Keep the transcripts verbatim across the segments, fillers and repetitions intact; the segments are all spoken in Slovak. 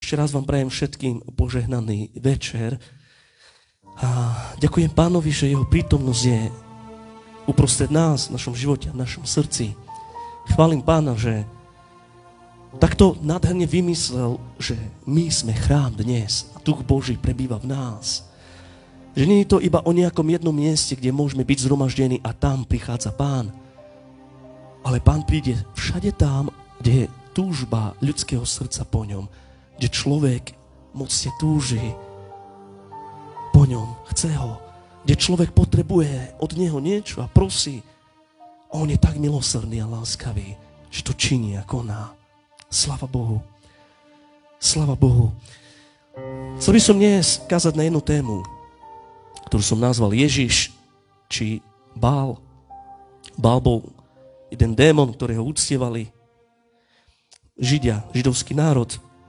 Ešte raz vám prajem všetkým požehnaný večer. A ďakujem Pánovi, že jeho prítomnosť je uprostred nás, v našom živote, v našom srdci. Chválim Pána, že takto nádherne vymyslel, že my sme chrám dnes a Duch Boží prebýva v nás. Že nie je to iba o nejakom jednom mieste, kde môžeme byť zhromaždení a tam prichádza Pán. Ale Pán príde všade tam, kde je túžba ľudského srdca po ňom. Kde človek mocne túži po ňom, chce ho. Kde človek potrebuje od neho niečo a prosí. On je tak milosrdný a láskavý, že to činí a koná. Sláva Bohu. Sláva Bohu. Chcel by som dnes kázať na jednu tému, ktorú som nazval Ježiš či Bál. Bál bol jeden démon, ktorého uctievali Židia, židovský národ.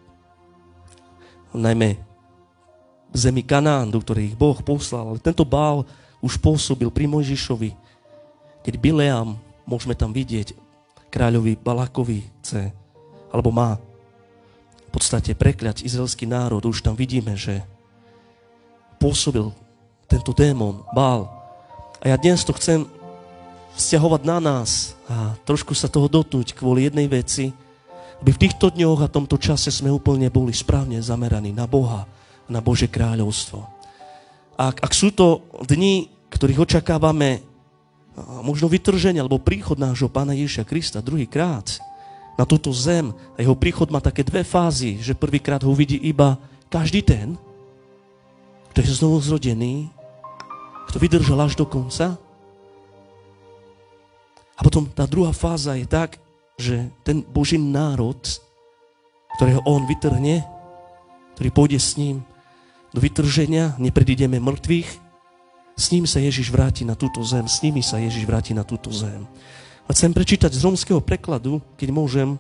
Najmä v zemi Kanán, do ktorej ich Boh poslal. Ale tento Bál už pôsobil pri Mojžišovi, keď Bileam, môžeme tam vidieť, kráľovi Balakovi chce, alebo má v podstate prekľať izraelský národ. Už tam vidíme, že pôsobil tento démon, Bál. A ja dnes to chcem vzťahovať na nás a trošku sa toho dotknúť kvôli jednej veci, aby v týchto dňoch a tomto čase sme úplne boli správne zameraní na Boha, na Božie kráľovstvo. A ak, ak sú to dni, ktorých očakávame možno vytrženie alebo príchod nášho Pána Ježiša Krista druhýkrát na túto zem, a jeho príchod má také dve fázy, že prvýkrát ho uvidí iba každý ten, kto je znovu zrodený, kto vydržal až do konca. A potom tá druhá fáza je tak, že ten Boží národ, ktorého on vytrhne, ktorý pôjde s ním do vytrženia, nepredídeme mŕtvych, s ním sa Ježiš vráti na túto zem, s nimi sa Ježiš vráti na túto zem. A chcem prečítať z rómskeho prekladu, keď môžem,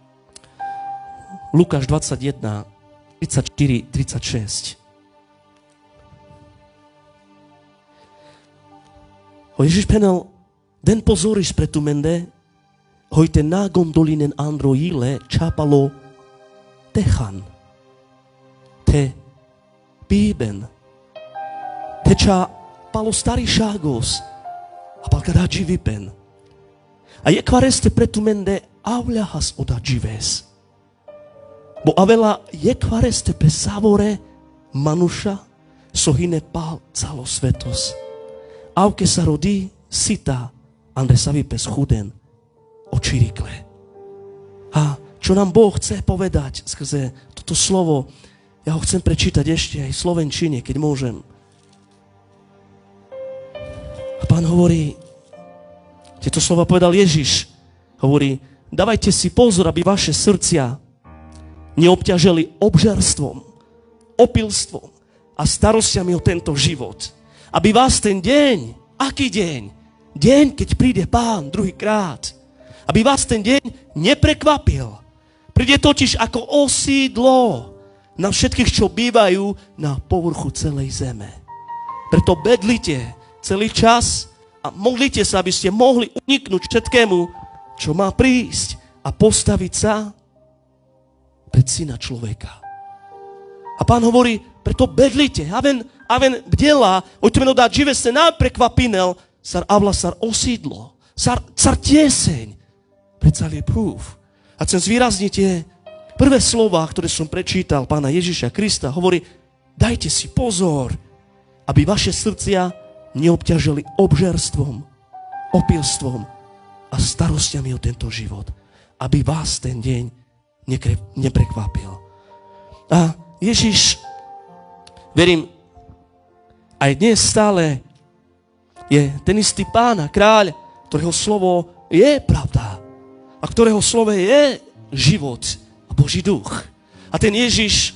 Lukáš dvadsaťjeden, tridsaťštyri tridsaťšesť. O Ježiš penal, den pozoriš pretumende, hojte na gondolinen androile čápalo techan, te píben, teča palo starý šágos a palkadáči vipen. A je kvareste pretumende avľahas odačives. Bo avela je kvareste pe savore manuša sohine pal calo svetos. Auke sa rodí sita ande sa vipes chuden očirikle. A čo nám Boh chce povedať skrze toto slovo, ja ho chcem prečítať ešte aj v slovenčine, keď môžem. A Pán hovorí, tieto slova povedal Ježiš, hovorí, dávajte si pozor, aby vaše srdcia neobťažili obžerstvom, opilstvom a starostiami o tento život. Aby vás ten deň, aký deň? Deň, keď príde Pán druhýkrát, aby vás ten deň neprekvapil. Príde totiž ako osídlo na všetkých, čo bývajú na povrchu celej zeme. Preto bedlite celý čas a modlite sa, aby ste mohli uniknúť všetkému, čo má prísť a postaviť sa pred Syna človeka. A Pán hovorí, preto bedlite, aven, aven bdela, ojtmeno dá žive se naprekvapinel, sar avla sar osídlo, sar, sar tieseň, predsa je prúf. A chcem zvýrazniť tie prvé slová, ktoré som prečítal Pána Ježiša Krista, hovorí, dajte si pozor, aby vaše srdcia neobťažili obžerstvom, opilstvom a starostiami o tento život. Aby vás ten deň nekre, neprekvapil. A Ježiš, verím, aj dnes stále je ten istý Pán a kráľ, ktorého slovo je pravda a ktorého slovo je život a Boží duch. A ten Ježiš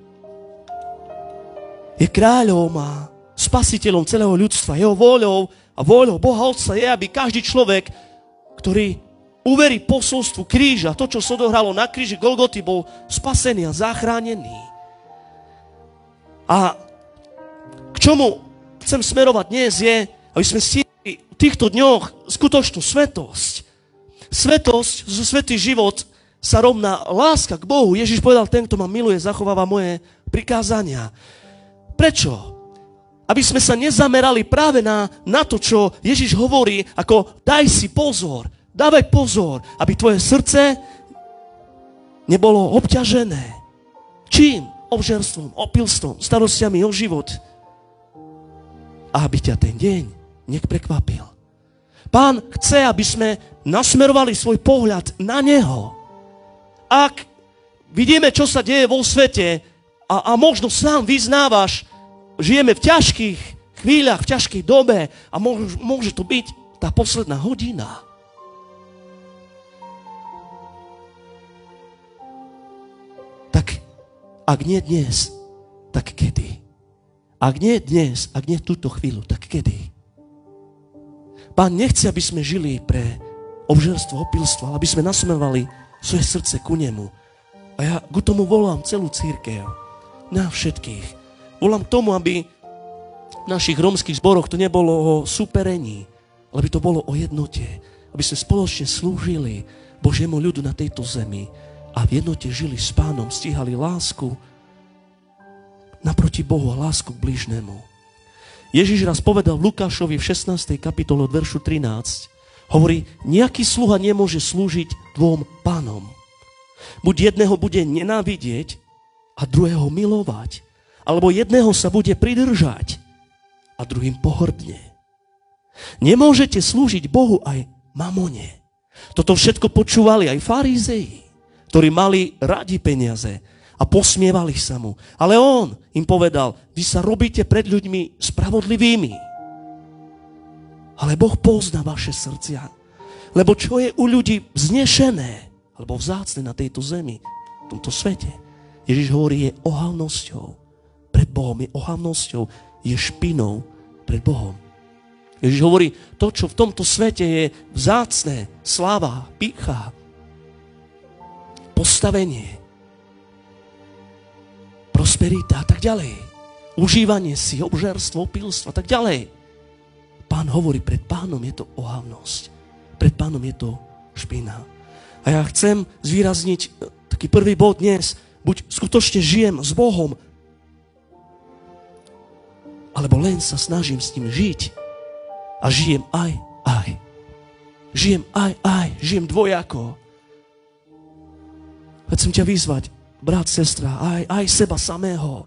je kráľom a spasiteľom celého ľudstva. Jeho voľou a voľou Boha Otca je, aby každý človek, ktorý uverí posolstvu kríža, to, čo sa odohralo na kríži Golgoty, bol spasený a zachránený. A k čomu chcem smerovať dnes je, aby sme stihli v týchto dňoch skutočnú svetosť. Svetosť, svätý život sa rovná láska k Bohu. Ježiš povedal, ten, kto ma miluje, zachováva moje prikázania. Prečo? Aby sme sa nezamerali práve na, na to, čo Ježiš hovorí, ako daj si pozor, dávaj pozor, aby tvoje srdce nebolo obťažené. Čím? Obžerstvom, opilstvom, starostiami o život. A aby ťa ten deň nech prekvapil. Pán chce, aby sme nasmerovali svoj pohľad na Neho. Ak vidíme, čo sa deje vo svete a, a možno sám vyznávaš, žijeme v ťažkých chvíľach, v ťažkej dobe a môže, môže to byť tá posledná hodina. Tak ak nie dnes, tak kedy? Ak nie dnes, ak nie túto chvíľu, tak kedy? Pán nechce, aby sme žili pre obžerstvo, opilstvo, ale aby sme nasmerovali svoje srdce ku Nemu. A ja k tomu volám celú cirkev. Na všetkých. Volám k tomu, aby v našich rómskych zboroch to nebolo o súperení, ale by to bolo o jednote. Aby sme spoločne slúžili Božiemu ľudu na tejto zemi a v jednote žili s Pánom, stíhali lásku naproti Bohu a lásku k blížnemu. Ježiš raz povedal Lukášovi v šestnástej kapitole od veršu trinásť, hovorí, nejaký sluha nemôže slúžiť dvom pánom. Buď jedného bude nenávidieť a druhého milovať, alebo jedného sa bude pridržať a druhým pohrdne. Nemôžete slúžiť Bohu aj mamone. Toto všetko počúvali aj farizei, ktorí mali radi peniaze a posmievali sa mu. Ale on im povedal, vy sa robíte pred ľuďmi spravodlivými. Ale Boh pozná vaše srdcia. Lebo čo je u ľudí vznešené, alebo vzácne na tejto zemi, v tomto svete, Ježiš hovorí, je ohavnosťou pred Bohom, je ohavnosťou, je špinou pred Bohom. Ježiš hovorí, to, čo v tomto svete je vzácne, sláva, pýcha, postavenie, prosperita a tak ďalej, užívanie si, obžerstvo, opilstvo a tak ďalej. Pán hovorí, pred Pánom je to ohavnosť. Pred Pánom je to špina. A ja chcem zvýrazniť taký prvý bod dnes. Buď skutočne žijem s Bohom, alebo len sa snažím s ním žiť. A žijem aj, aj. Žijem aj, aj. Žijem dvojako. Chcem ťa vyzvať, brat, sestra, aj, aj seba samého.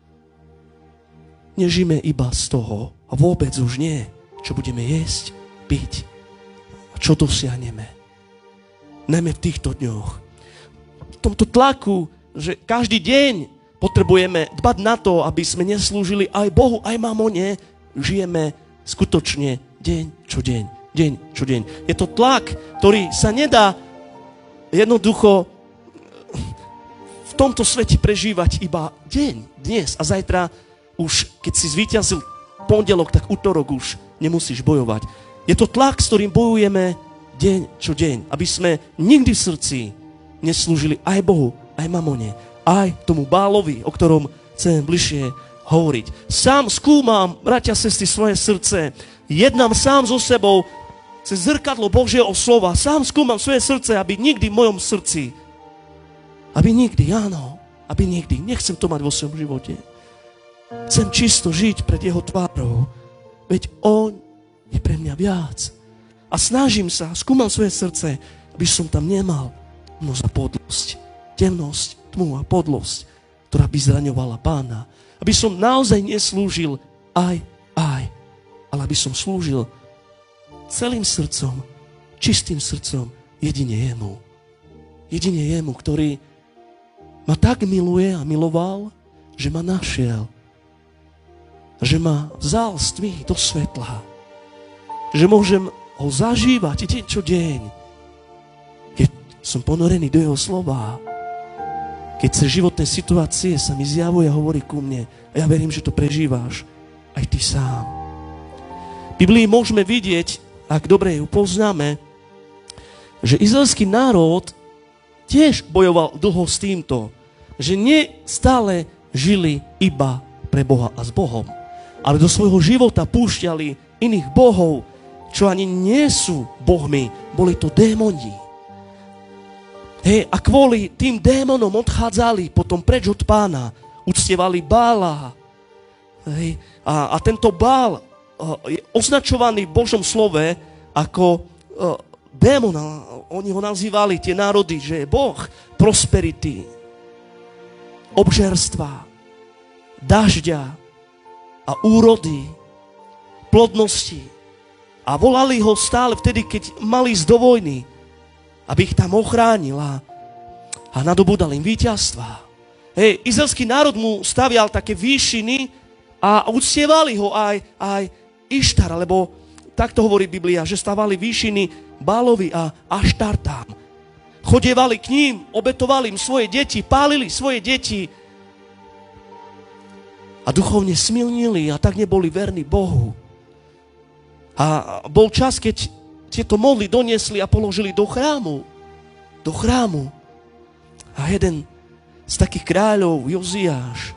Nežijeme iba z toho. A vôbec už nie. Čo budeme jesť, piť a čo dosiahneme. Najmä v týchto dňoch. V tomto tlaku, že každý deň potrebujeme dbať na to, aby sme neslúžili aj Bohu, aj mamone, žijeme skutočne deň čo deň. Deň čo deň. Je to tlak, ktorý sa nedá jednoducho v tomto svete prežívať iba deň, dnes a zajtra už, keď si zvíťazil pondelok, tak útorok už nemusíš bojovať. Je to tlak, s ktorým bojujeme deň čo deň, aby sme nikdy v srdci neslúžili aj Bohu, aj mamone, aj tomu Bálovi, o ktorom chcem bližšie hovoriť. Sám skúmam, bratia a sestry, svoje srdce, jednám sám so sebou cez zrkadlo Božieho slova, sám skúmam svoje srdce, aby nikdy v mojom srdci, aby nikdy, áno, aby nikdy, nechcem to mať vo svojom živote. Chcem čisto žiť pred jeho tvárou, veď on je pre mňa viac. A snažím sa, skúmam svoje srdce, aby som tam nemal no za podlosť, temnosť, tmu a podlosť, ktorá by zraňovala Pána. Aby som naozaj neslúžil aj, aj, ale aby som slúžil celým srdcom, čistým srdcom, jedine jemu. Jedine jemu, ktorý ma tak miluje a miloval, že ma našiel. Že ma vzal z tmy do svetla. Že môžem ho zažívať deň čo deň. Keď som ponorený do jeho slova. Keď sa životné situácie sa mi zjavuje a hovorí ku mne. A ja verím, že to prežíváš aj ty sám. V Biblii môžeme vidieť, ak dobre ju poznáme, že izraelský národ tiež bojoval dlho s týmto. Že nie stále žili iba pre Boha a s Bohom. Ale do svojho života púšťali iných bohov, čo ani nie sú bohmi, boli to démoni. Hej, a kvôli tým démonom odchádzali potom preč od Pána. Uctievali Bála. Hej, a, a tento Bál uh, je označovaný v Božom slove ako uh, démon. Oni ho nazývali, tie národy, že je Boh prosperity, obžerstva, dažďa a úrody, plodnosti. A volali ho stále vtedy, keď mali ísť do vojny, aby ich tam ochránil a, a nadobudal im víťazstva. Hej, izraelský národ mu stavial také výšiny a uctievali ho aj, aj Ištar, lebo takto hovorí Biblia, že stavali výšiny Bálovi a Aštartám. Chodievali k ním, obetovali im svoje deti, pálili svoje deti a duchovne smilnili a tak neboli verní Bohu. A bol čas, keď tieto modly doniesli a položili do chrámu. Do chrámu. A jeden z takých kráľov, Joziáš,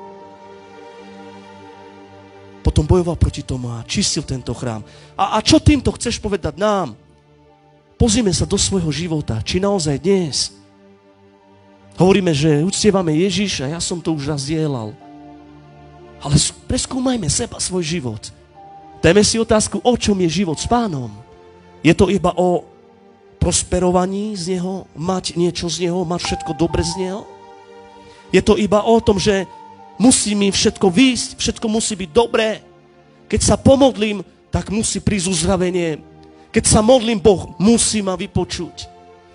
potom bojoval proti tomu a čistil tento chrám. A, a čo týmto chceš povedať nám? Pozrime sa do svojho života, či naozaj dnes hovoríme, že uctievame Ježiša, ja som to už raz dielal. Ale preskúmajme seba, svoj život. Dajme si otázku, o čom je život s Pánom. Je to iba o prosperovaní z Neho, mať niečo z Neho, mať všetko dobre z Neho? Je to iba o tom, že musí mi všetko výjsť, všetko musí byť dobré. Keď sa pomodlím, tak musí prísť uzdravenie. Keď sa modlím, Boh musí ma vypočuť.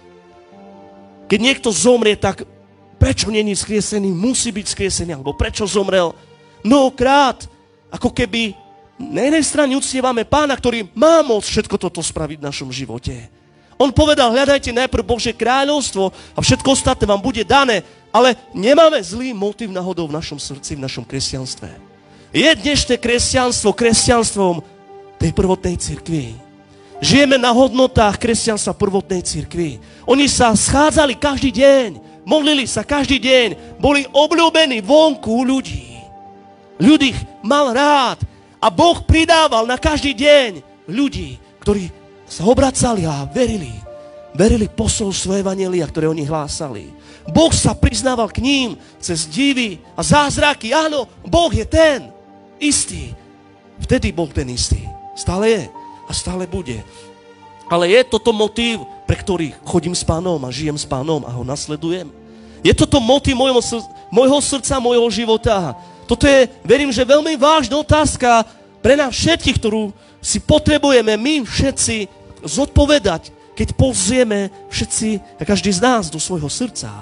Keď niekto zomrie, tak prečo není skriesený? Musí byť skriesený. Alebo prečo zomrel? Mnohokrát, ako keby na jednej strane uctievame Pána, ktorý má moc všetko toto spraviť v našom živote. On povedal, hľadajte najprv Božie kráľovstvo a všetko ostatné vám bude dané, ale nemáme zlý motiv náhodou v našom srdci, v našom kresťanstve. Je dnešné kresťanstvo kresťanstvom tej prvotnej cirkvi. Žijeme na hodnotách kresťanstva prvotnej cirkvi. Oni sa schádzali každý deň, modlili sa každý deň, boli obľúbení vonku u ľudí. Ľudí mal rád. A Boh pridával na každý deň ľudí, ktorí sa obracali a verili. Verili posolstvo evanjelia, ktoré oni hlásali. Boh sa priznával k ním cez divy a zázraky. Áno, Boh je ten istý. Vtedy bol ten istý. Stále je a stále bude. Ale je toto motív, pre ktorý chodím s Pánom a žijem s Pánom a ho nasledujem? Je toto motív môjho, môjho srdca, môjho života? Toto je, verím, že veľmi vážna otázka pre nás všetkých, ktorú si potrebujeme my všetci zodpovedať, keď pozrieme všetci, každý z nás do svojho srdca.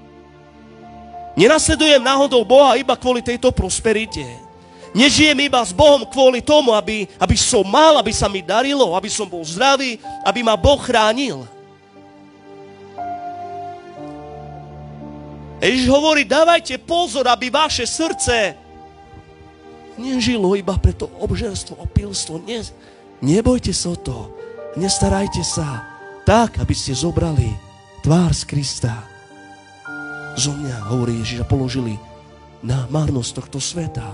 Nenasledujem náhodou Boha iba kvôli tejto prosperite. Nežijem iba s Bohom kvôli tomu, aby, aby som mal, aby sa mi darilo, aby som bol zdravý, aby ma Boh chránil. Ježiš hovorí, dávajte pozor, aby vaše srdce nežilo iba pre to obžerstvo, opilstvo. Ne, nebojte sa o to. Nestarajte sa tak, aby ste zobrali tvár z Krista. Zo mňa, hovorí Ježiš, a položili na márnosť tohto sveta.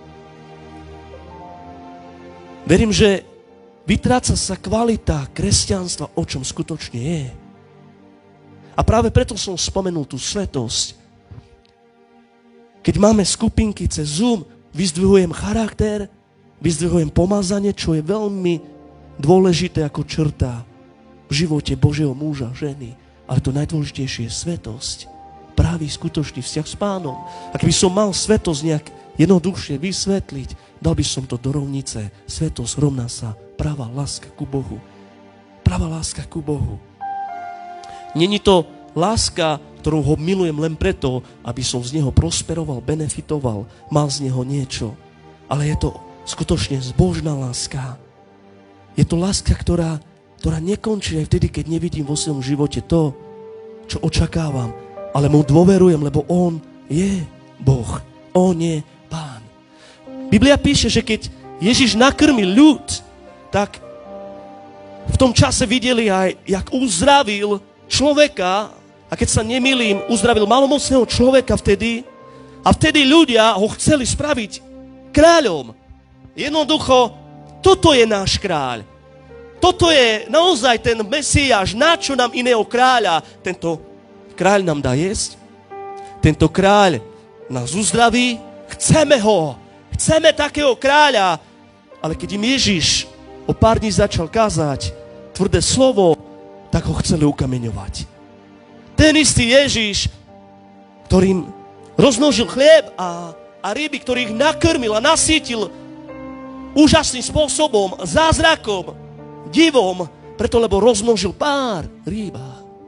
Verím, že vytráca sa kvalita kresťanstva, o čom skutočne je. A práve preto som spomenul tú svetosť. Keď máme skupinky cez Zoom, vyzdvihujem charakter, vyzdvihujem pomazanie, čo je veľmi dôležité ako črta v živote Božieho muža, ženy. Ale to najdôležitejšie je svetosť. Pravý, skutočný vzťah s Pánom. A keby som mal svetosť nejak jednoduchšie vysvetliť, dal by som to do rovnice. Svetosť rovná sa pravá láska ku Bohu. Pravá láska ku Bohu. Není to láska, ktorou ho milujem len preto, aby som z neho prosperoval, benefitoval, mal z neho niečo. Ale je to skutočne zbožná láska. Je to láska, ktorá, ktorá nekončí aj vtedy, keď nevidím vo svojom živote to, čo očakávam. Ale mu dôverujem, lebo on je Boh. On je Pán. Biblia píše, že keď Ježiš nakrmil ľud, tak v tom čase videli aj, jak uzdravil človeka, a keď sa nemýlim, uzdravil malomocného človeka vtedy, a vtedy ľudia ho chceli spraviť kráľom. Jednoducho, toto je náš kráľ. Toto je naozaj ten Mesiáš, na čo nám iného kráľa, tento kráľ nám dá jesť, tento kráľ nás uzdraví, chceme ho, chceme takého kráľa, ale keď im Ježiš o pár dní začal kázať tvrdé slovo, tak ho chceli ukameňovať. Ten istý Ježiš, ktorým rozmnožil chlieb a, a ryby, ktorý ich nakrmil a nasítil úžasným spôsobom, zázrakom, divom, preto lebo rozmnožil pár rýb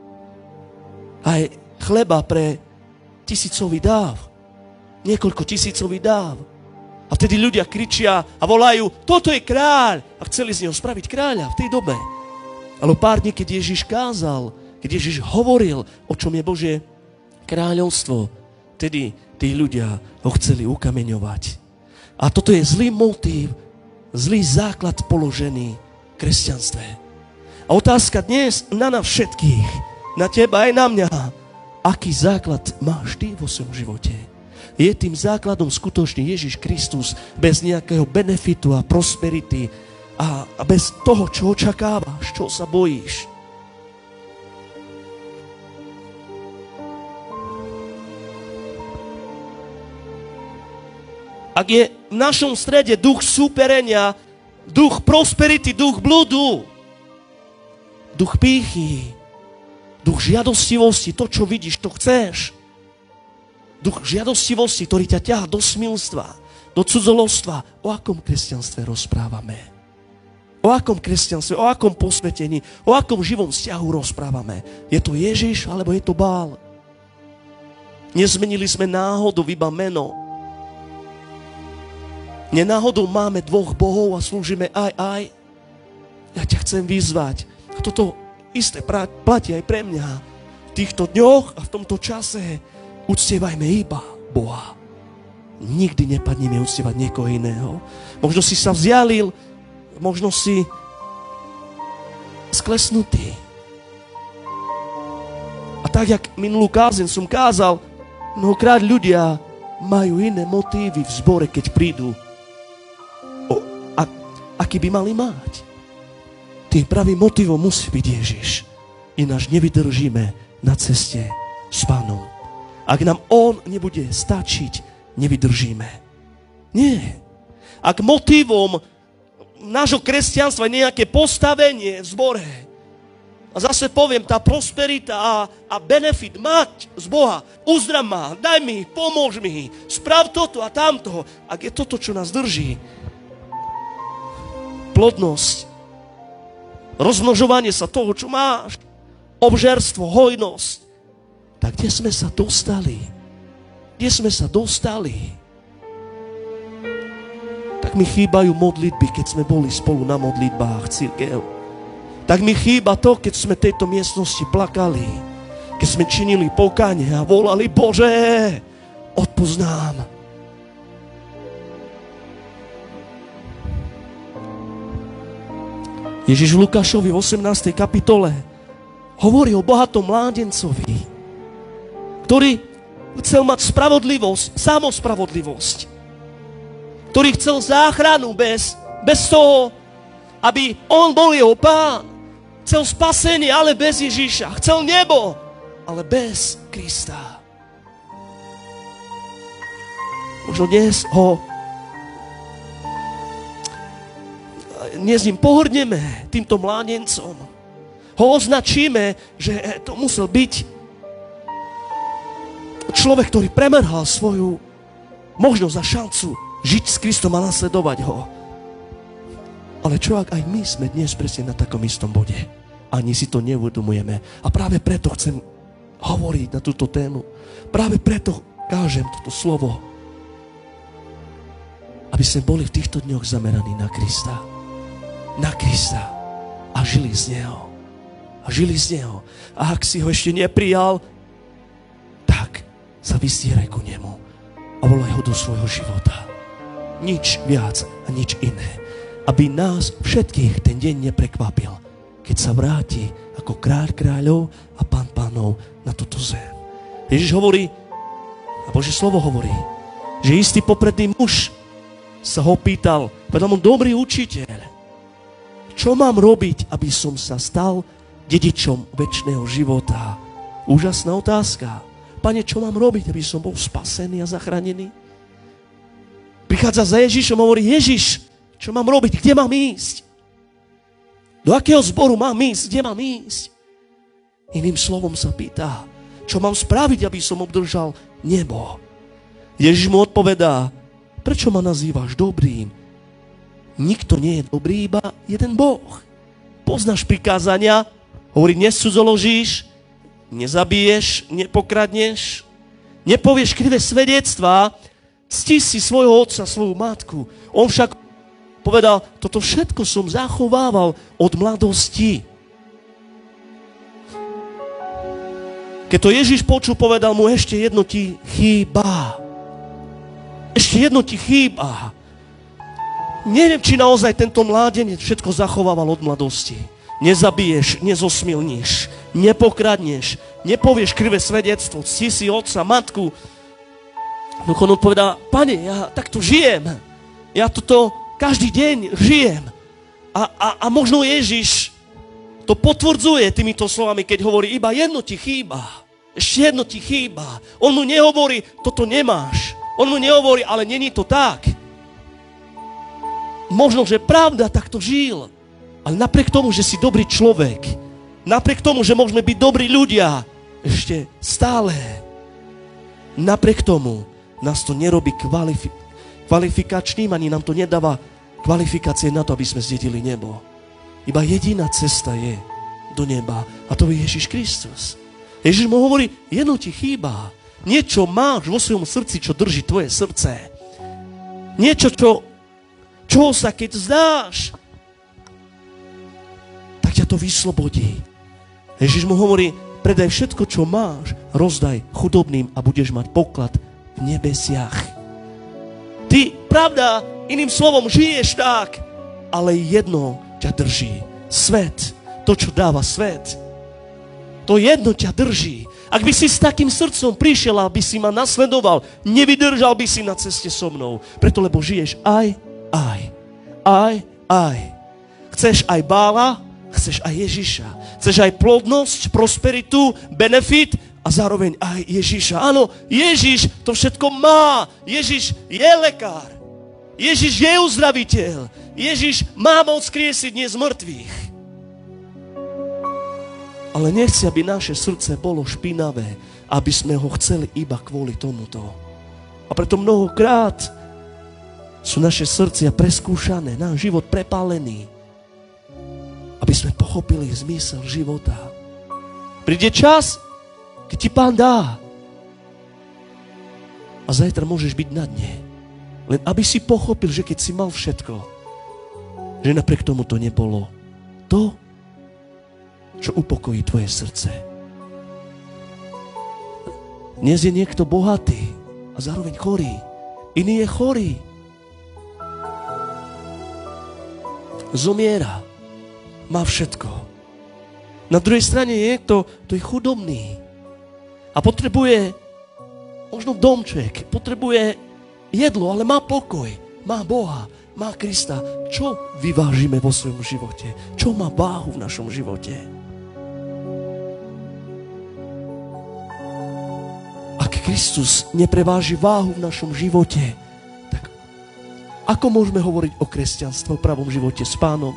aj chleba pre tisícový dáv, niekoľko tisícový dáv. A vtedy ľudia kričia a volajú, toto je kráľ. A chceli z neho spraviť kráľa v tej dobe. Ale pár dní, keď Ježiš kázal, keď Ježiš hovoril, o čom je Božie kráľovstvo, vtedy tí ľudia ho chceli ukameňovať. A toto je zlý motív, zlý základ položený v kresťanstve. A otázka dnes na nás všetkých, na teba aj na mňa, aký základ máš ty vo svojom živote? Je tým základom skutočný Ježiš Kristus bez nejakého benefitu a prosperity a, a bez toho, čo očakávaš, čo sa bojíš? Ak je v našom strede duch súperenia, duch prosperity, duch blúdu, duch pýchy, duch žiadostivosti, to, čo vidíš, to chceš, duch žiadostivosti, ktorý ťa ťahá do smilstva, do cudzoložstva, o akom kresťanstve rozprávame? O akom kresťanstve, o akom posvetení, o akom živom vzťahu rozprávame? Je to Ježiš, alebo je to Bál? Nezmenili sme náhodou iba meno. Nenáhodou máme dvoch bohov a slúžime aj, aj. Ja ťa chcem vyzvať. A toto isté platí aj pre mňa. V týchto dňoch a v tomto čase uctievajme iba Boha. Nikdy nepadneme uctievať niekoho iného. Možno si sa vzdialil, možno si sklesnutý. A tak, jak minulú kázeň som kázal, mnohokrát ľudia majú iné motívy v zbore, keď prídu. O, a, aký by mali mať? Tým pravým motivom musí byť Ježiš. Ináč nevydržíme na ceste s Pánom. Ak nám On nebude stačiť, nevydržíme. Nie. Ak motivom nášho kresťanstva je nejaké postavenie v zbore, a zase poviem, tá prosperita a, a benefit mať z Boha, uzdrav ma, daj mi, pomôž mi, sprav toto a tamto. Ak je toto, čo nás drží, plodnosť, rozmnožovanie sa toho, čo máš, obžerstvo, hojnosť, tak kde sme sa dostali? Kde sme sa dostali? Tak mi chýbajú modlitby, keď sme boli spolu na modlitbách cirkev. Tak mi chýba to, keď sme v tejto miestnosti plakali, keď sme činili pokánie a volali, Bože, odpusť nám. Ježiš v Lukášovi v osemnástej kapitole hovorí o bohatom mládencovi, ktorý chcel mať spravodlivosť, samospravodlivosť, ktorý chcel záchranu bez, bez toho, aby on bol jeho pán. Chcel spasenie, ale bez Ježiša. Chcel nebo, ale bez Krista. Možno dnes ho dnes im pohrdneme týmto mládencom. Ho označíme, že to musel byť človek, ktorý premerhal svoju možnosť a šancu žiť s Kristom a nasledovať ho. Ale čo ak aj my sme dnes presne na takom istom bode? Ani si to neuvedomujeme. A práve preto chcem hovoriť na túto tému. Práve preto kážem toto slovo. Aby sme boli v týchto dňoch zameraní na Krista. Na Krista. A žili z Neho. A žili z Neho. A ak si ho ešte neprijal, tak sa vystieraj ku Nemu a volaj ho do svojho života. Nič viac a nič iné. Aby nás všetkých ten deň neprekvapil, keď sa vráti ako kráľ kráľov a pán pánov na túto zem. Ježiš hovorí, a Božie slovo hovorí, že istý popredný muž sa ho pýtal, povedal mu, dobrý učiteľ, čo mám robiť, aby som sa stal dedičom večného života? Úžasná otázka. Pane, čo mám robiť, aby som bol spasený a zachránený? Prichádza za Ježišom a hovorí, Ježiš, čo mám robiť, kde mám ísť? Do akého zboru mám ísť, kde mám ísť? Iným slovom sa pýta, čo mám spraviť, aby som obdržal nebo? Ježiš mu odpovedá, prečo ma nazývaš dobrým? Nikto nie je dobrý, iba jeden Boh. Poznáš prikázania, hovorí, nescudzoložíš, nezabiješ, nepokradneš, nepovieš krivé svedectvá, cti si svojho otca, svoju matku. On však povedal, toto všetko som zachovával od mladosti. Keď to Ježiš počul, povedal mu, ešte jedno ti chýba. Ešte jedno ti chýba. Neviem, či naozaj tento mládenec všetko zachovával od mladosti. Nezabiješ, nezosmilníš, nepokradneš, nepovieš krivé svedectvo, cti si otca, matku. No on odpovedá, Pane, ja takto žijem. Ja toto každý deň žijem. A, a, a možno Ježiš to potvrdzuje týmito slovami, keď hovorí, iba jedno ti chýba. Ešte jedno ti chýba. On mu nehovorí, toto nemáš. On mu nehovorí, ale není to tak. Možno, že pravda takto žil. Ale napriek tomu, že si dobrý človek, napriek tomu, že môžeme byť dobrí ľudia, ešte stále, napriek tomu, nás to nerobí kvalifi- kvalifikačným, ani nám to nedáva kvalifikácie na to, aby sme zdedili nebo. Iba jediná cesta je do neba a to je Ježiš Kristus. Ježiš mu hovorí, jedno ti chýba. Niečo máš vo svojom srdci, čo drží tvoje srdce. Niečo, čo, čo sa keď zdáš, tak ťa to vyslobodí. Ježiš mu hovorí, predaj všetko, čo máš, rozdaj chudobným a budeš mať poklad v nebesiach. Ty, pravda, iným slovom, žiješ tak, ale jedno ťa drží. Svet, to, čo dáva svet. To jedno ťa drží. Ak by si s takým srdcom prišiel, aby si ma nasledoval, nevydržal by si na ceste so mnou. Preto, lebo žiješ aj, aj, aj, aj. Chceš aj Bála, chceš aj Ježiša. Chceš aj plodnosť, prosperitu, benefit a zároveň aj Ježiša. Áno, Ježiš to všetko má. Ježiš je lekár. Ježiš je uzdraviteľ. Ježiš má moc skriesiť dnes mŕtvych. Ale nechce, aby naše srdce bolo špinavé, aby sme ho chceli iba kvôli tomuto. A preto mnohokrát sú naše srdcia preskúšané, náš život prepálený, aby sme pochopili zmysel života. Príde čas, keď ti Pán dá a zajtra môžeš byť na dne. Len aby si pochopil, že keď si mal všetko, že napriek tomu to nebolo to, čo upokojí tvoje srdce. Dnes je niekto bohatý a zároveň chorý. Iný je chorý. Zomiera. Má všetko. Na druhej strane je niekto, kto je chudobný a potrebuje možno domček, potrebuje jedlo, ale má pokoj, má Boha, má Krista. Čo vyvážime vo svojom živote? Čo má váhu v našom živote? Ak Kristus nepreváži váhu v našom živote, tak ako môžeme hovoriť o kresťanstve, o pravom živote s Pánom?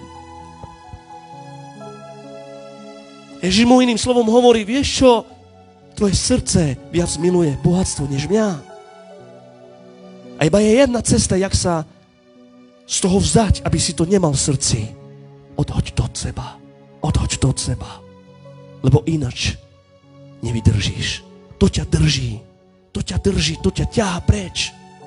Ježiš mu iným slovom hovorí, vieš čo? Tvoje srdce viac miluje bohatstvo než mňa. A iba je jedna cesta, jak sa z toho vzdať, aby si to nemal v srdci. Odhoď to od seba. Odhoď to od seba. Lebo inač nevydržíš. To ťa drží. To ťa drží, to ťa ťahá preč.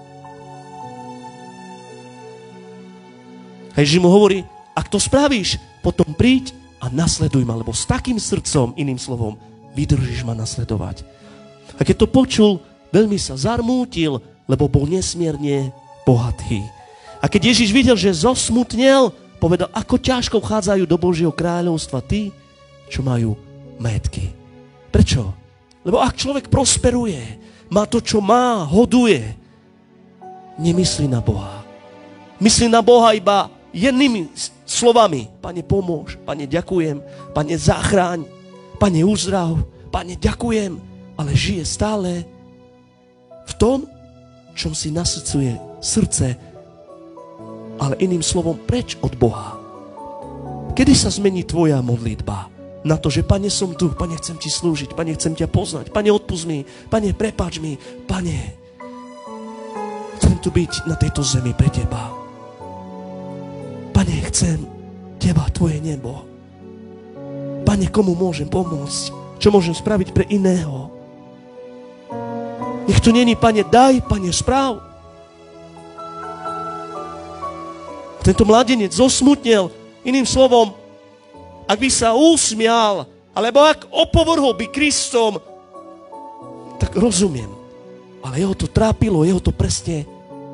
A Ježiš mu hovorí, ak to spravíš, potom príď a nasleduj ma, lebo s takým srdcom, iným slovom, vydržíš ma nasledovať. A keď to počul, veľmi sa zarmútil, lebo bol nesmierne bohatý. A keď Ježiš videl, že zosmutnel, povedal, ako ťažko vchádzajú do Božieho kráľovstva tí, čo majú majetky. Prečo? Lebo ak človek prosperuje, má to, čo má, hoduje, nemyslí na Boha. Myslí na Boha iba jednými slovami. Pane, pomôž. Pane, ďakujem. Pane, zachráň. Pane, uzdrav. Pane, ďakujem, ale žije stále v tom, čom si nasycuje srdce, ale iným slovom preč od Boha. Kedy sa zmení tvoja modlitba na to, že Pane, som tu, Pane, chcem ti slúžiť, Pane, chcem ťa poznať, Pane, odpusť mi, Pane, prepáč mi, Pane, chcem tu byť na tejto zemi pre teba. Pane, chcem teba, tvoje nebo. Pane, komu môžem pomôcť? Čo môžem spraviť pre iného? Nech to není, Pane, daj, Pane, správ. Tento mladenec zosmutnel, iným slovom, ak by sa usmial, alebo ak opovrhol by Kristom, tak rozumiem. Ale jeho to trápilo, jeho to presne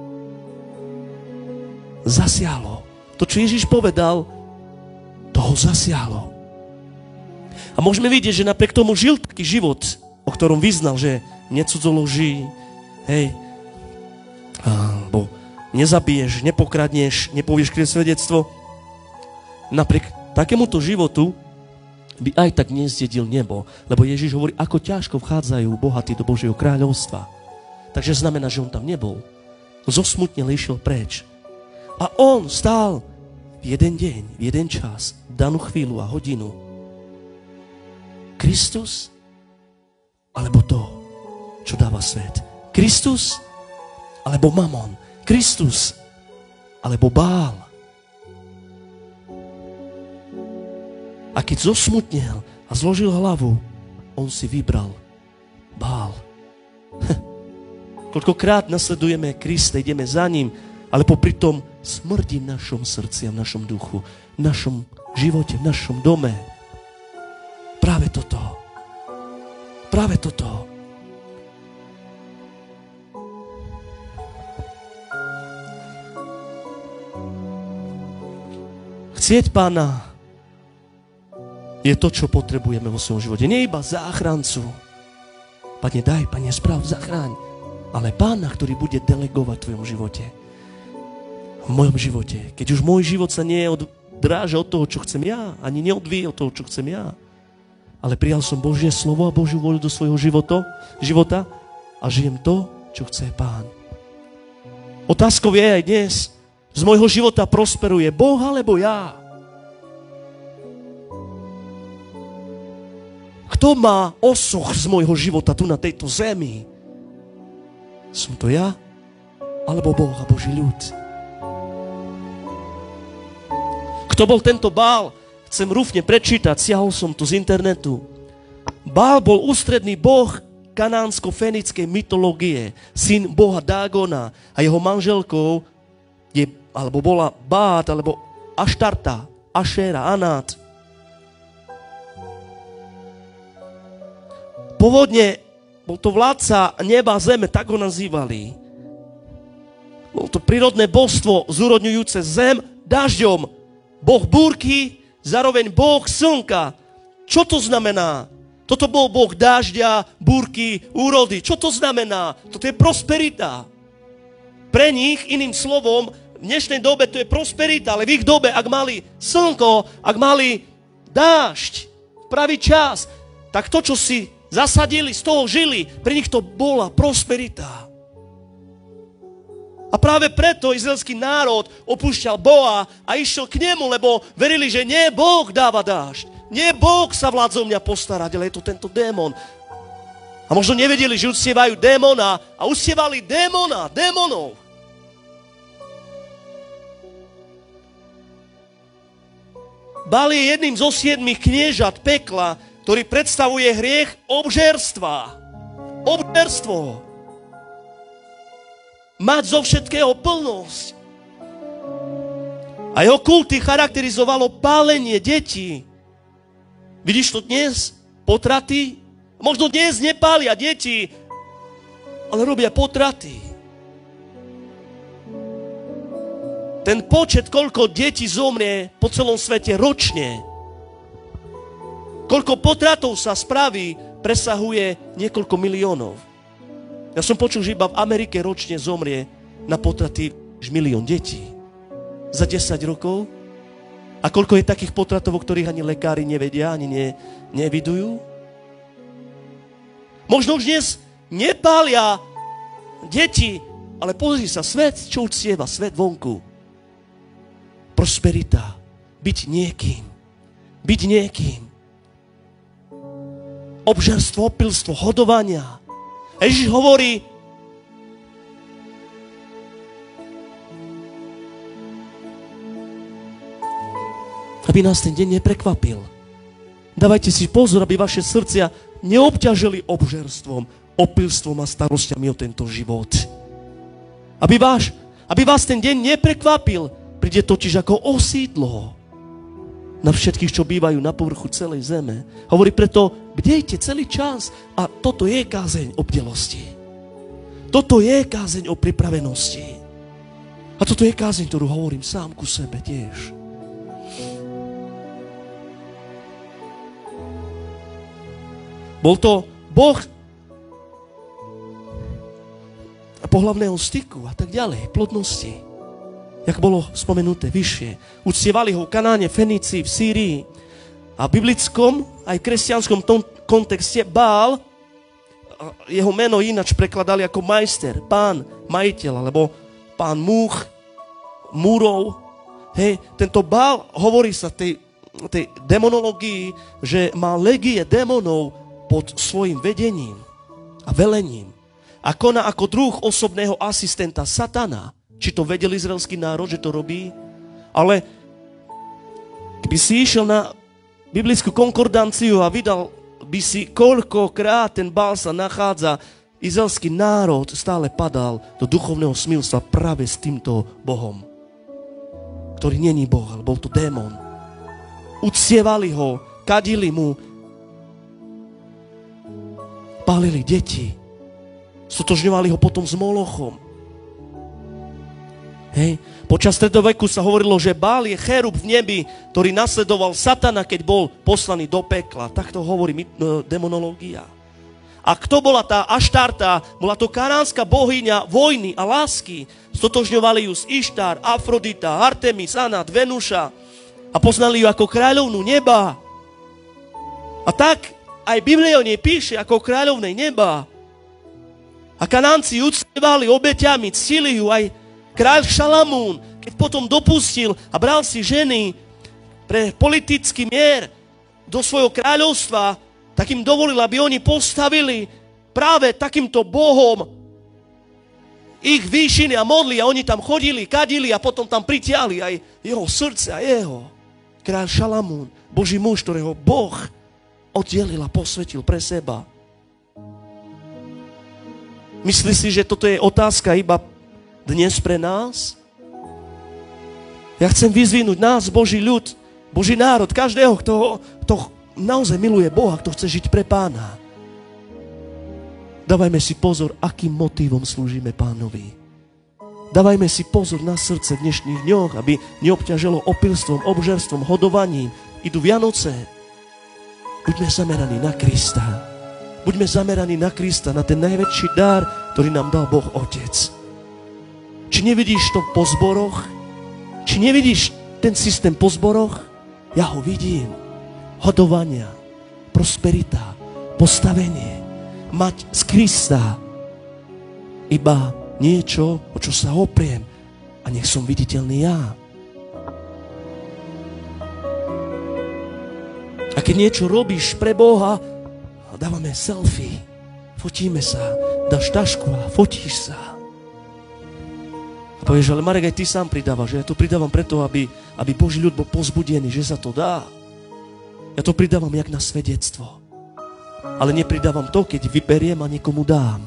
zasiahlo. To, čo Ježiš povedal, toho zasiahlo. A môžeme vidieť, že napriek tomu žil taký život, o ktorom vyznal, že necudzoloží, hej, alebo nezabiješ, nepokradneš, nepovieš krivé svedectvo. Napriek takémuto životu by aj tak nezdedil nebo, lebo Ježiš hovorí, ako ťažko vchádzajú bohatí do Božieho kráľovstva. Takže znamená, že on tam nebol. Zosmutnil, išiel preč. A on stál v jeden deň, v jeden čas, danú chvíľu a hodinu. Kristus alebo to, čo dáva svet. Kristus alebo mamon. Kristus alebo Bál. A keď zosmutnel a zložil hlavu, on si vybral Bál. Koľkokrát nasledujeme Krista, ideme za ním, ale popri tom smrdí v našom srdci a v našom duchu, v našom živote, v našom dome. Práve toto. Práve toto. Chcieť Pána je to, čo potrebujeme vo svojom živote. Nie iba záchrancu. Pane, daj, Pane, správ, zachráň. Ale Pána, ktorý bude delegovať v tvojom živote. V mojom živote. Keď už môj život sa neodráža od toho, čo chcem ja, ani neodvíje od toho, čo chcem ja. Ale prijal som Božie slovo a Božiu voľu do svojho života, života a žijem to, čo chce Pán. Otázkou je aj dnes, z môjho života prosperuje Boh alebo ja? Kto má osoch z môjho života tu na tejto zemi? Som to ja? Alebo Boh a Boží ľud? Kto bol tento Bál? Chcem rúfne prečítať, siahol som tu z internetu. Bál bol ústredný boh kanánsko-fenickej mytológie, syn boha Dágona a jeho manželkou je, alebo bola Bát, alebo Aštarta, Ašéra, Anát. Pôvodne bol to vládca neba a zeme, tak ho nazývali. Bol to prírodné božstvo zúrodňujúce zem dažďom. Boh búrky, zároveň Boh slnka. Čo to znamená? Toto bol Boh dážďa, búrky, úrody. Čo to znamená? Toto je prosperita. Pre nich, iným slovom, v dnešnej dobe to je prosperita, ale v ich dobe, ak mali slnko, ak mali dážď, pravý čas, tak to, čo si zasadili, z toho žili, pre nich to bola prosperita. A práve preto izraelský národ opúšťal Boha a išiel k nemu, lebo verili, že nie Boh dáva dážď. Nie Boh sa vládzou mňa postarať, ale je to tento démon. A možno nevedeli, že uctievajú démona a uctievali démona, démonov. Bál je jedným zo siedmých kniežat pekla, ktorý predstavuje hriech obžerstva. Obžerstvo. Mať zo všetkého plnosť. A jeho kulty charakterizovalo pálenie detí. Vidíš to dnes? Potraty? Možno dnes nepália deti, ale robia potraty. Ten počet, koľko detí zomrie po celom svete ročne, koľko potratov sa spraví, presahuje niekoľko miliónov. Ja som počul, že iba v Amerike ročne zomrie na potraty už milión detí. Za desať rokov. A koľko je takých potratov, o ktorých ani lekári nevedia, ani ne, nevidujú? Možno už dnes nepália deti, ale pozri sa, svet, čo uctieva, svet vonku. Prosperita, byť niekým, byť niekým. Obžerstvo, opilstvo, hodovania. Ježiš hovorí, aby nás ten deň neprekvapil. Dávajte si pozor, aby vaše srdcia neobťažili obžerstvom, opilstvom a starostiami o tento život. Aby, váš, aby vás ten deň neprekvapil, príde totiž ako osídlo na všetkých, čo bývajú na povrchu celej zeme. Hovorí preto, bdejte celý čas a toto je kázeň o bdelosti. Toto je kázeň o pripravenosti. A toto je kázeň, ktorú hovorím sám ku sebe tiež. Bol to Boh pohlavného styku a tak ďalej, plodnosti. Jak bolo spomenuté vyššie. Uctievali ho v Kanáne, Fenícii, v Sýrii. A v biblickom, aj kresťanskom tom kontexte Bál, jeho meno ináč prekladali ako majster, pán, majiteľ, alebo pán múch, múrov. Hej, tento Bál, hovorí sa tej, tej demonológii, že má legie démonov pod svojim vedením a velením. A koná ako druh osobného asistenta satana. Či to vedel izraelský národ, že to robí? Ale keby si išiel na biblickú konkordanciu a vydal by si, koľkokrát ten Bál sa nachádza, izraelský národ stále padal do duchovného smilstva práve s týmto Bohom, ktorý není Boh, ale bol to démon. Uctievali ho, kadili mu, pálili deti, stotožňovali ho potom s Molochom. Hej. Počas stredoveku sa hovorilo, že Bál je chérub v nebi, ktorý nasledoval satana, keď bol poslaný do pekla. Tak to hovorí demonológia. A kto bola tá Aštarta? Bola to kanánska bohyňa vojny a lásky. Stotožňovali ju s Ištar, Afrodita, Artemis, Anat, Venuša a poznali ju ako kráľovnú neba. A tak aj Biblia o nej píše ako kráľovnej neba. A Kanánci uctievali obeťami, ctili ju. Aj kráľ Šalamún, keď potom dopustil a bral si ženy pre politický mier do svojho kráľovstva, tak im dovolil, aby oni postavili práve takýmto bohom ich výšiny a modli a oni tam chodili, kadili a potom tam pritiahli aj jeho srdce a jeho. Kráľ Šalamún, Boží muž, ktorého Boh oddelil a posvetil pre seba. Myslí si, že toto je otázka iba dnes pre nás? Ja chcem vyzvinúť nás, Boží ľud, Boží národ, každého, kto, kto naozaj miluje Boha, kto chce žiť pre Pána. Dávajme si pozor, akým motívom slúžime Pánovi. Dávajme si pozor na srdce v dnešných dňoch, aby neobťažilo opilstvom, obžerstvom, hodovaním. Idú Vianoce. Buďme zameraní na Krista. Buďme zameraní na Krista, na ten najväčší dar, ktorý nám dal Boh Otec. Či nevidíš to po zboroch? Či nevidíš ten systém po zboroch? Ja ho vidím. Hodovania, prosperita, postavenie. Mať z Krista iba niečo, o čo sa opriem. A nech som viditeľný ja. A keď niečo robíš pre Boha, dávame selfie, fotíme sa, dáš tašku a fotíš sa. A povieš, ale Marek, aj ty sám pridávaš. Ja to pridávam preto, aby, aby Boží ľud bol pozbudený, že sa to dá. Ja to pridávam jak na svedectvo. Ale nepridávam to, keď vyberiem a niekomu dám.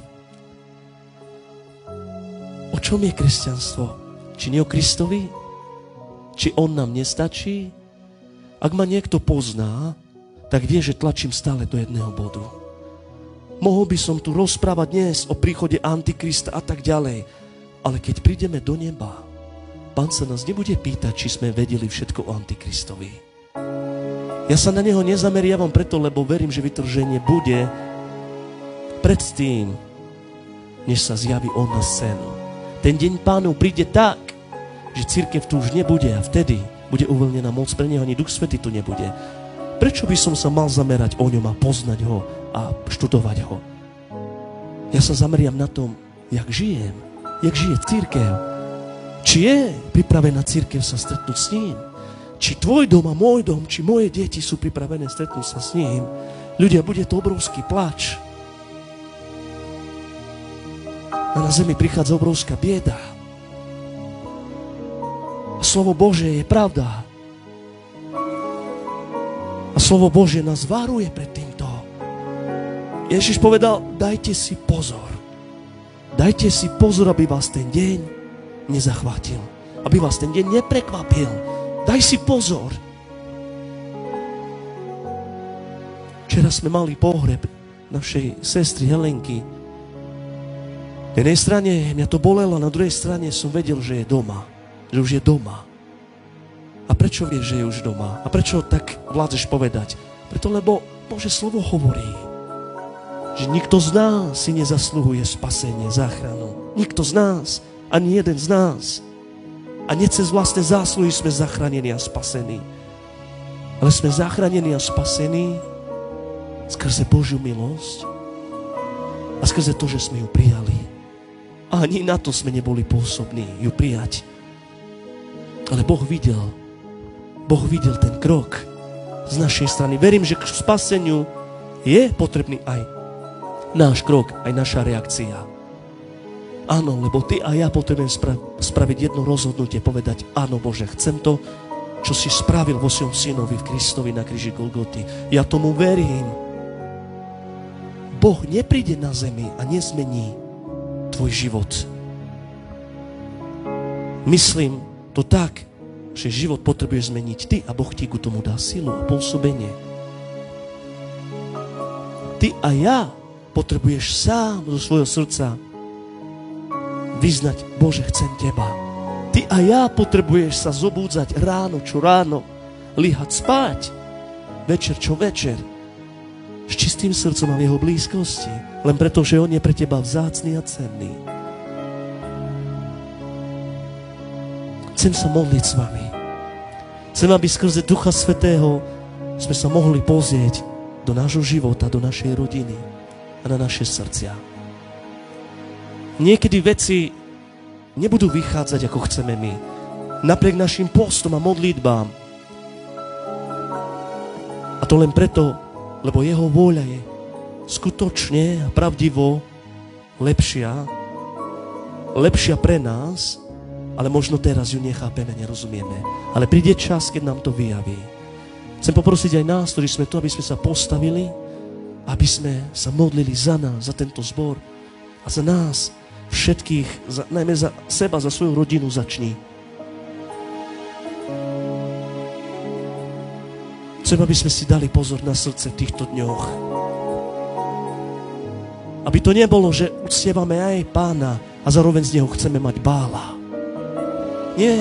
O čom je kresťanstvo? Či nie o Kristovi? Či on nám nestačí? Ak ma niekto pozná, tak vie, že tlačím stále do jedného bodu. Mohol by som tu rozprávať dnes o príchode Antikrista a tak ďalej, ale keď prídeme do neba, Pán sa nás nebude pýtať, či sme vedeli všetko o Antikristovi. Ja sa na neho nezameriavam preto, lebo verím, že vytrženie bude predtým, než sa zjaví on na scénu. Ten deň Pánov príde tak, že cirkev tu už nebude a vtedy bude uvoľnená moc pre neho, ani Duch Svätý tu nebude. Prečo by som sa mal zamerať o ňom a poznať ho a študovať ho? Ja sa zameriam na tom, jak žijem, jak žije cirkev. Či je pripravená cirkev sa stretnúť s ním? Či tvoj dom a môj dom, či moje deti sú pripravené stretnúť sa s ním? Ľudia, bude to obrovský plač. A na zemi prichádza obrovská bieda. A slovo Božie je pravda. A slovo Božie nás varuje pred týmto. Ježiš povedal, dajte si pozor. Dajte si pozor, aby vás ten deň nezachvátil. Aby vás ten deň neprekvapil. Daj si pozor. Včera sme mali pohreb našej sestry Helenky. Na jednej strane mňa to bolelo, na druhej strane som vedel, že je doma. Že už je doma. A prečo vieš, že je už doma? A prečo tak vládzeš povedať? Preto, lebo Božie slovo hovorí, že nikto z nás si nezasluhuje spasenie, záchranu. Nikto z nás, ani jeden z nás. A nie cez vlastné zásluhy sme zachránení a spasení. Ale sme zachránení a spasení skrze Božiu milosť a skrze to, že sme ju prijali. A ani na to sme neboli pôsobní ju prijať. Ale Boh videl, Boh videl ten krok z našej strany. Verím, že k spaseniu je potrebný aj náš krok, aj naša reakcia. Áno, lebo ty a ja potrebujem spra- spraviť jedno rozhodnutie, povedať, áno Bože, chcem to, čo si spravil vo svojom synovi v Kristovi na kríži Golgoty. Ja tomu verím. Boh nepríde na zemi a nezmení tvoj život. Myslím to tak, že život potrebuješ zmeniť ty a Boh ti ku tomu dá silu a pôsobenie. Ty a ja potrebuješ sám zo svojho srdca vyznať, Bože, chcem teba. Ty a ja potrebuješ sa zobúdzať ráno čo ráno, líhať spať, večer čo večer, s čistým srdcom a v jeho blízkosti, len preto, že on je pre teba vzácny a cenný. Chcem sa modliť s vami. Chcem, aby skrze Ducha Svätého sme sa mohli pozrieť do nášho života, do našej rodiny a na naše srdcia. Niekedy veci nebudú vychádzať, ako chceme my. Napriek našim postom a modlitbám. A to len preto, lebo jeho vôľa je skutočne a pravdivo lepšia, lepšia pre nás, ale možno teraz ju nechápeme, nerozumieme. Ale príde čas, keď nám to vyjaví. Chcem poprosiť aj nás, ktorí sme tu, aby sme sa postavili, aby sme sa modlili za nás, za tento zbor a za nás všetkých, za, najmä za seba, za svoju rodinu začni. Chcem, aby sme si dali pozor na srdce v týchto dňoch. Aby to nebolo, že uctievame aj Pána a zároveň z neho chceme mať Bála. Nie.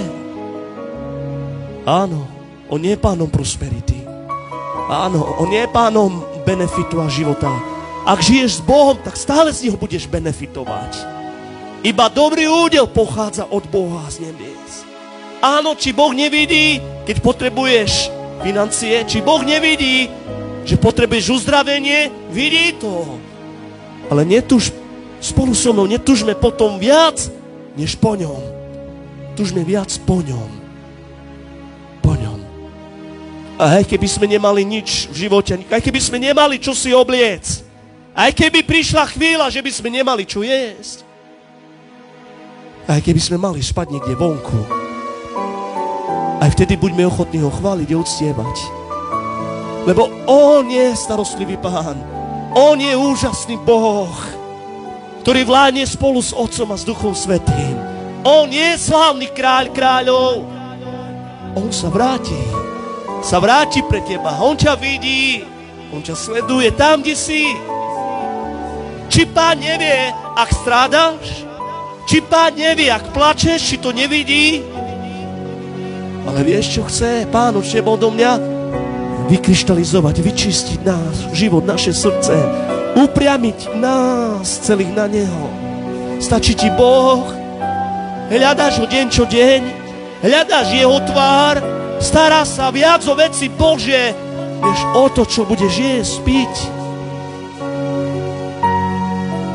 Áno, on nie je pánom prosperity. Áno, on nie je pánom benefitu a života. Ak žiješ s Bohom, tak stále z neho budeš benefitovať. Iba dobrý údel pochádza od Boha z nebies. Áno, či Boh nevidí, keď potrebuješ financie, či Boh nevidí, že potrebuješ uzdravenie, vidí to. Ale netuž spolu so mnou, netužme potom viac, než po ňom. Tužme viac po ňom. Po ňom. A aj keby sme nemali nič v živote, aj keby sme nemali čo si obliec, aj keby prišla chvíľa, že by sme nemali čo jesť, aj keby sme mali spať niekde vonku, aj vtedy buďme ochotní ho chváliť a uctievať. Lebo on je starostlivý Pán. On je úžasný Boh, ktorý vládne spolu s Otcom a s Duchom Svätým. On je slávny kráľ kráľov. On sa vráti. Sa vráti pre teba. On ťa vidí. On ťa sleduje tam, kde si. Či Pán nevie, ak strádaš? Či Pán nevie, ak plačeš? Či to nevidí? Ale vieš, čo chce Pán od teba odo mňa? Vykryštalizovať, vyčistiť náš život, naše srdce. Upriamiť nás celých na Neho. Stačí ti Boh. Hľadáš ho deň čo deň. Hľadáš jeho tvár. Stará sa viac o veci Božie, než o to, čo budeš jesť, piť.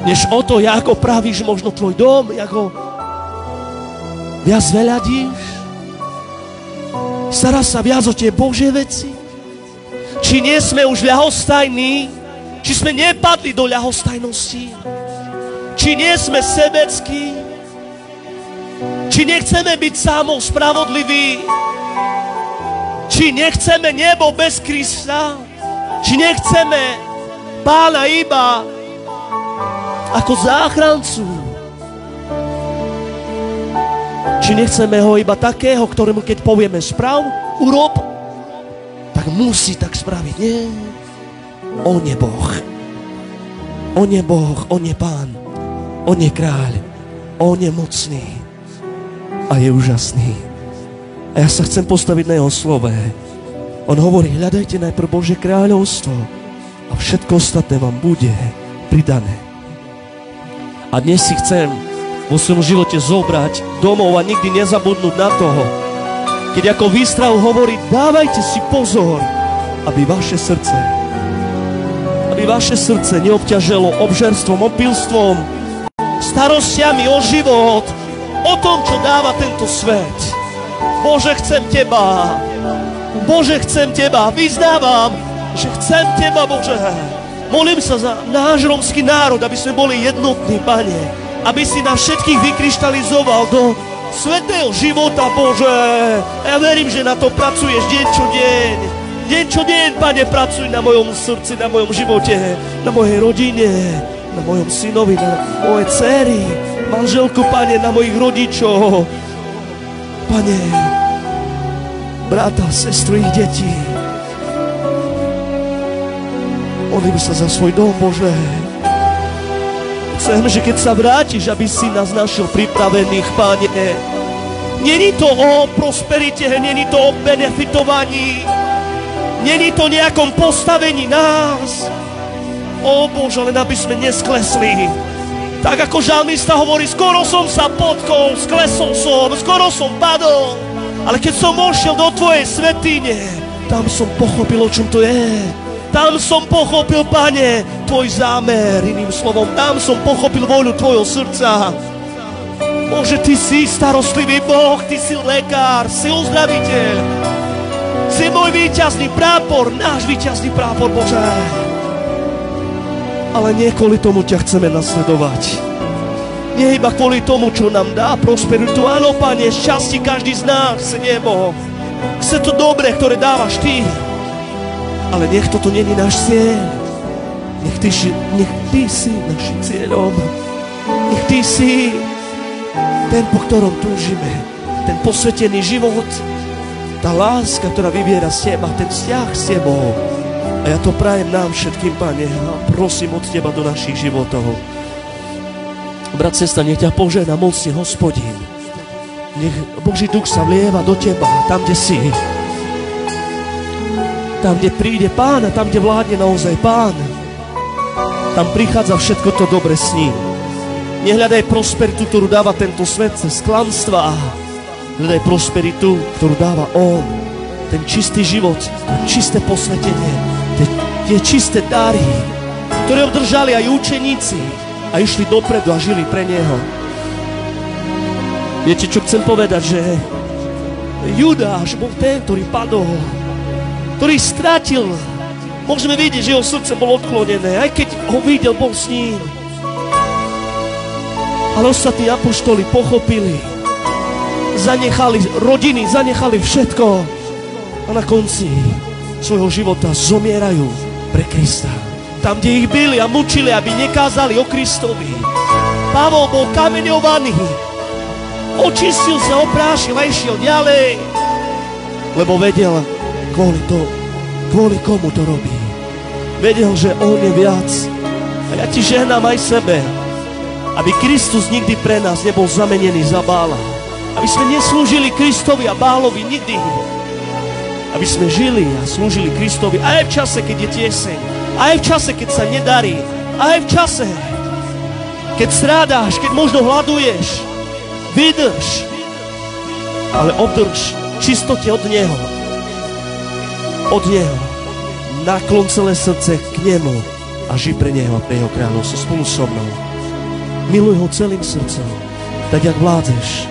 než o to, ako pravíš možno tvoj dom, ako viac veľadíš. Stará sa viac o tie Božie veci. Či nie sme už ľahostajní, či sme nepadli do ľahostajnosti, či nie sme sebeckí, či nechceme byť sámou spravodliví, či nechceme nebo bez Krista, či nechceme Pána iba ako záchrancu, či nechceme ho iba takého, ktorému keď povieme sprav, urob, tak musí tak spraviť. Nie. On je Boh. On je Boh, on je Pán, on je kráľ, on je mocný a je úžasný. A ja sa chcem postaviť na jeho slove. On hovorí, hľadajte najprv Božie kráľovstvo a všetko ostatné vám bude pridané. A dnes si chcem vo svojom živote zobrať domov a nikdy nezabudnúť na toho, keď ako výstrahu hovorí, dávajte si pozor, aby vaše srdce, aby vaše srdce neobťaželo obžerstvom, opilstvom, starostiami o život, o tom, čo dáva tento svet. Bože, chcem Teba. Bože, chcem Teba. Vyznávam, že chcem Teba, Bože. Molím sa za náš rómsky národ, aby sme boli jednotní, Pane. Aby si nás všetkých vykryštalizoval do svätého života, Bože. Ja verím, že na to pracuješ deň čo deň. Deň čo deň, Pane, pracuj na mojom srdci, na mojom živote, na mojej rodine, na mojom synovi, na mojej dcery, manželku, Pane, na mojich rodičov. Pane, brata, sestru, ich detí. Modlím sa za svoj dom, Bože. Chcem, že keď sa vrátiš, aby si nás našiel pripravených, Pane. Není to o prosperite, není to o benefitovaní, není to nejakom postavení nás. O Bože, len aby sme nesklesli. Tak ako žalmista hovorí, skoro som sa potkol, sklesol som, skoro som padol. Ale keď som vošiel do Tvojej svätyne, tam som pochopil, o čom to je. Tam som pochopil, Pane, Tvoj zámer, iným slovom, tam som pochopil voľu Tvojho srdca. Bože, Ty si starostlivý Boh, Ty si lekár, si uzdraviteľ. Si môj víťazný prápor, náš víťazný prápor, Bože. Ale nie kvôli tomu ťa chceme nasledovať. Nie iba kvôli tomu, čo nám dá prosperitu. Áno, Pane, šťastie každý z nás chce nebo. Chce to dobré, ktoré dávaš Ty. Ale nech toto není náš cieľ. Nech ty, nech ty si našim cieľom. Nech Ty si ten, po ktorom túžime. Ten posvetený život. Tá láska, ktorá vyviera z Teba. Ten vzťah s Tebou. A ja to prajem nám všetkým, Pane. A prosím od Teba do našich životov. Brat, sestra, nech ťa požehná mocný Hospodin. Nech Boží duch sa vlieva do Teba. Tam, kde si. Tam, kde príde Pán a tam, kde vládne naozaj Pán, tam prichádza všetko to dobre s ním. Nehľadaj prosperitu, ktorú dáva tento svet cez klamstvá. Hľadaj prosperitu, ktorú dáva On. Ten čistý život, to čisté posvetenie, tie, tie čisté dary, ktoré obdržali aj učeníci a išli dopredu a žili pre Neho. Viete, čo chcem povedať, že Judáš bol ten, ktorý padol, ktorý stratil. Môžeme vidieť, že jeho srdce bolo odklonené, aj keď ho videl, bol s ním. Ale ostatní apoštoli pochopili, zanechali rodiny, zanechali všetko a na konci svojho života zomierajú pre Krista. Tam, kde ich byli a mučili, aby nekázali o Kristovi. Pavol bol kameňovaný, očistil sa, oprášil a išiel ďalej, lebo vedel, kvôli to, kvôli komu to robí. Vedel, že On je viac. A ja ti žehnám aj sebe, aby Kristus nikdy pre nás nebol zamenený za Bála. Aby sme neslúžili Kristovi a Bálovi nikdy. Aby sme žili a slúžili Kristovi aj v čase, keď je tieseň. Aj v čase, keď sa nedarí. Aj v čase, keď strádáš, keď možno hladuješ. Vydrž, ale obdrž čistote od Neho. Od Neho. Naklon celé srdce k Nemu a ži pre Neho a pre Jeho kráľovstvo spolu so mnou. Miluj ho celým srdcom, tak jak vládzeš.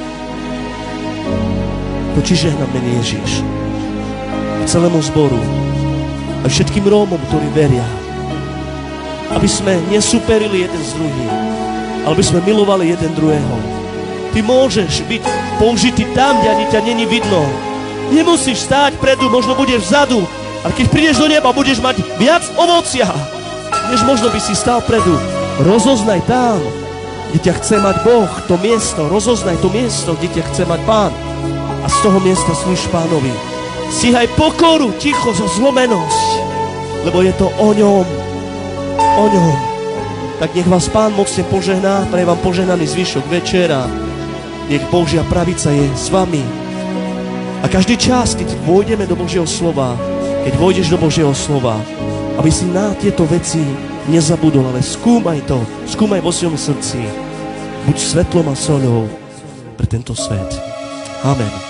To ti žehnám, mene Ježiš. Celému zboru a všetkým Rómom, ktorí veria, aby sme nesúperili jeden s druhým, ale aby sme milovali jeden druhého. Ty môžeš byť použitý tam, kde ani ťa není vidno. Nemusíš stáť predu, možno budeš vzadu, ale keď prídeš do neba, budeš mať viac ovocia, než možno by si stál predu. Rozoznaj tam, kde ťa chce mať Boh, to miesto, rozoznaj to miesto, kde ťa chce mať Pán a z toho miesta slúž Pánovi. Stíhaj pokoru, ticho, zo zlomenosť, lebo je to o ňom, o ňom. Tak nech vás Pán mocne požehná, prajem vám požehnaný zvyšok večera, nech Božia pravica je s vami. A každý čas, keď vôjdeme do Božieho slova, keď vôjdeš do Božieho slova, aby si na tieto veci nezabudol, ale skúmaj to, skúmaj vo svojom srdci. Buď svetlom a soľou pre tento svet. Amen.